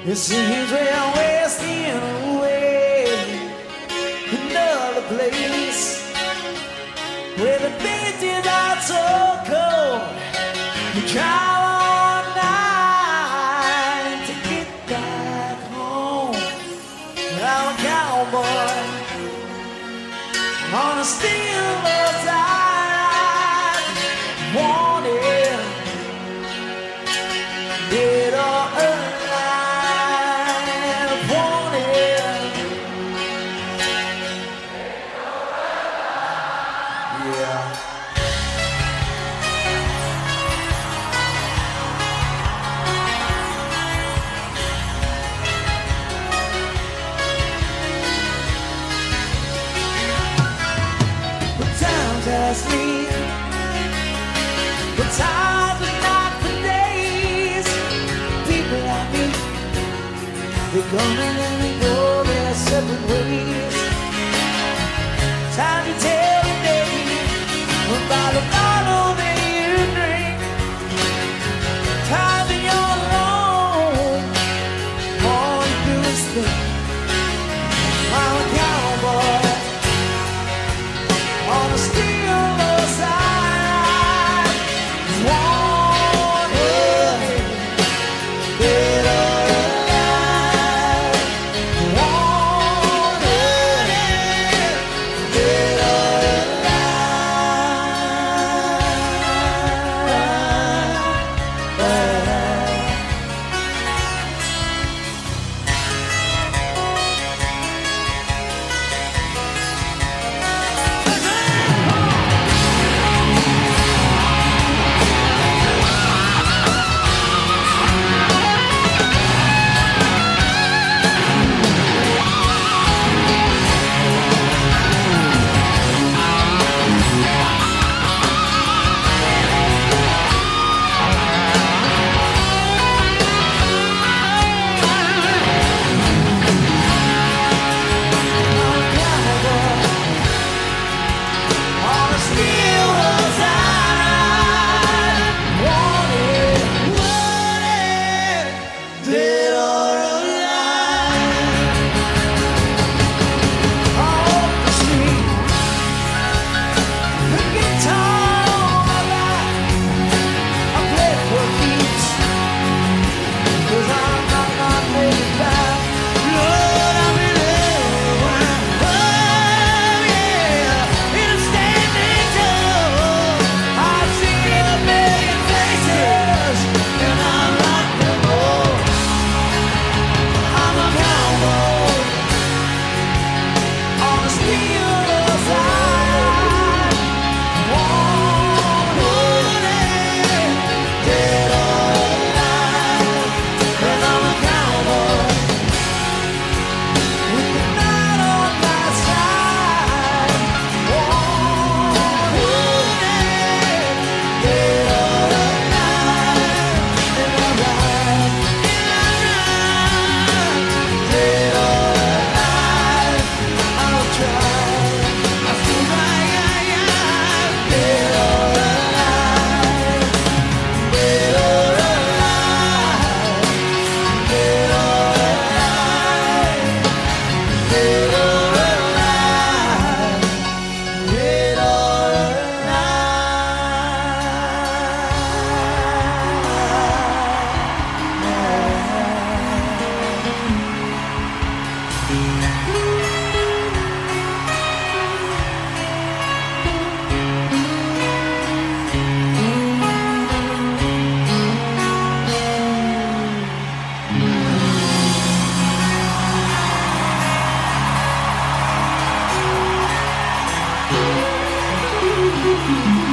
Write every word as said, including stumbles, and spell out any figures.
It seems we're wasting away another place where the beaches are so cold. We try all night to get back home. I'm a cowboy on a steamboat side, wanted, dead or alive, wanted. Yeah. Sleep. It's hard to knock for days. People I meet, they come and then they go their separate ways. Time to tell the day about the bottle that you drink. Time that you're alone, all you do is think. I'm a cowboy on a steel Thank you.